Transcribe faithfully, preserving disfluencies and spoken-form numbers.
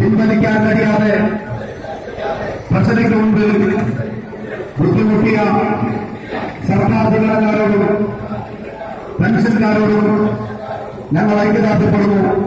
പിൻവലിക്കാൻ കഴിയാതെ പ്രശ്നങ്ങൾക്ക് മുൻപിൽ ബുദ്ധിമുട്ടിയ സർക്കാർ ജീവനക്കാരോടും പെൻഷൻകാരോടും ഞങ്ങൾ ഐക്യദാർഢ്യപ്പെടുന്നു.